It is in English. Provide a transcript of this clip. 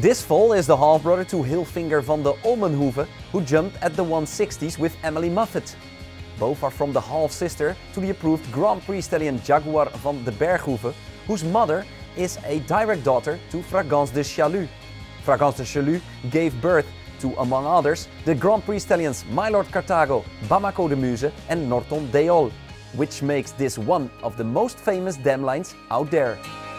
This foal is the half-brother to Hilfinger van de Olmenhoeve, who jumped at the 160s with Emily Muffet. Both are from the half-sister to the approved Grand Prix stallion Jaguar van de Berghoeve, whose mother is a direct daughter to Fragance de Chalut. Fragance de Chalut gave birth to, among others, the Grand Prix stallions Mylord Carthago, Bamako de Muse and Norton Deol, which makes this one of the most famous dam lines out there.